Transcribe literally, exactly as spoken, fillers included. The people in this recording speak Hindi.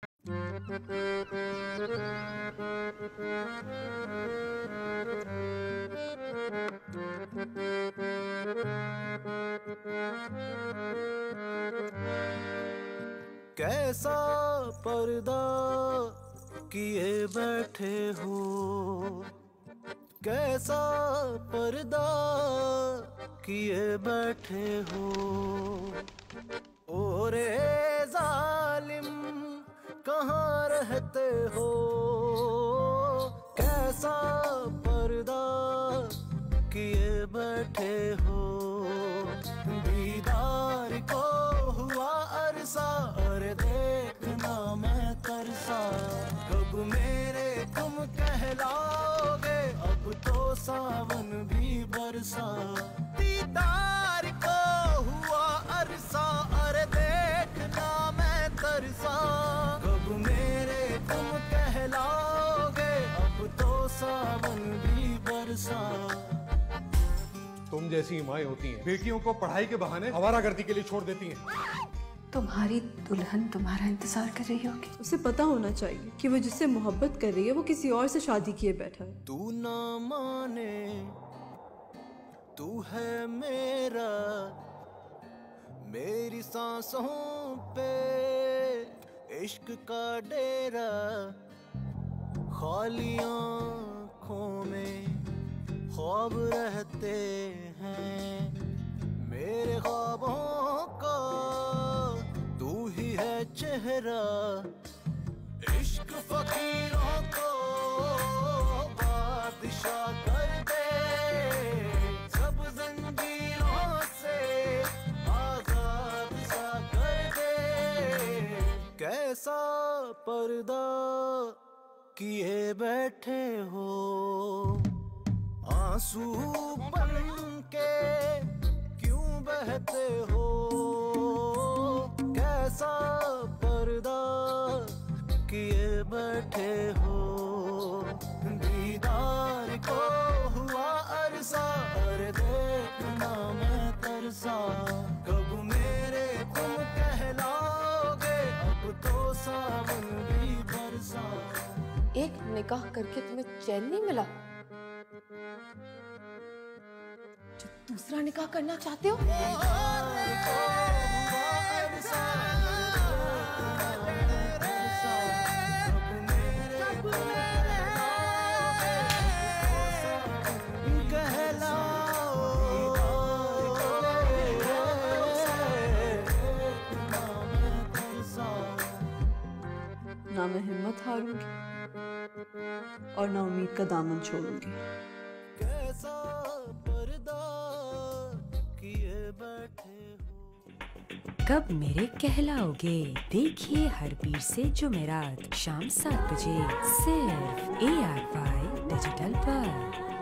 कैसा पर्दा किए बैठे हो, कैसा पर्दा किए बैठे हो, ओ रे जालिम कहाँ रहते हो, कैसा पर्दा किए बैठे हो। दीदार को हुआ अरसा, अरे देखना मैं तरसा, कब मेरे तुम कहलाओगे, अब तो सावन भी बरसा। दीदार को हुआ अरसा, अरे देखना मैं तरसा, कब मेरे तुम कहलाओगे, अब तो सावन भी बरसा। तुम जैसी माएं होती हैं, बेटियों को पढ़ाई के बहाने आवारागर्दी के लिए छोड़ देती हैं। तुम्हारी दुल्हन तुम्हारा इंतजार कर रही होगी। उसे पता होना चाहिए कि वो जिससे मोहब्बत कर रही है वो किसी और से शादी किए बैठा है। तू ना माने तू है मेरा, मेरी सांसों पे इश्क का डेरा, खाली आँखों में ख्वाब रहते हैं, मेरे ख्वाबों का तू ही है चेहरा। इश्क फकीरों को बादशाह कर दे, सब जंजीरों से आजाद सा कर दे। कैसा पर्दा किए बैठे हो, आंसू बन के क्यों बहते हो, कैसा पर्दा किए बैठे हो। दीदार को हुआ अरसा, अरे देखना मैं तरसा, कब मेरे तुम कहलाओगे, अब तो सावन भी बरसा। एक निकाह करके तुम्हें चैन नहीं मिला, जो दूसरा निकाह करना चाहते हो। ना मैं हिम्मत हारूंगी और ना उम्मीद का दामन छोड़ूंगी। कैसा पर्दा किए बैठे हो। कब मेरे कहलाओगे, देखिए हर पीर से जुमेरात शाम सात बजे सिर्फ ए आर वाई डिजिटल पर।